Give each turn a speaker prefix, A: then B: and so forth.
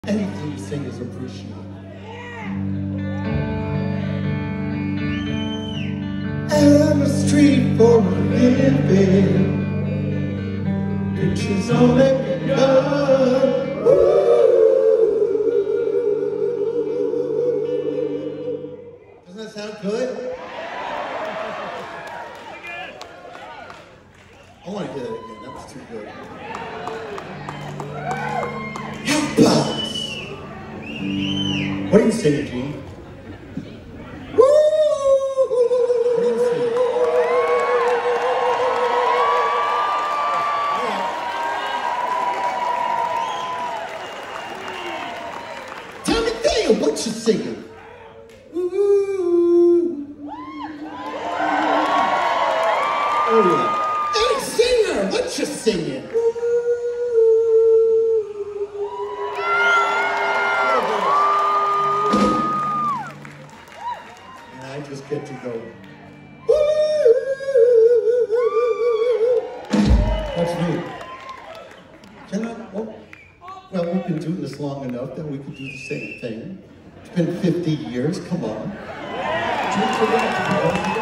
A: Anything you sing is appreciated. I'm a street for a living. Pictures only begun. Doesn't that sound good? I want to hear that again. That was too good. Help us! What are you singing, Gene? Woo! What are you singing? All right. Tommy Dale, what you singing? Woo! Oh yeah. Eddie Singer, what you singing? I just get to go, woo! That's me. Can I? Well, we've been doing this long enough that we can do the same thing. It's been 50 years, come on.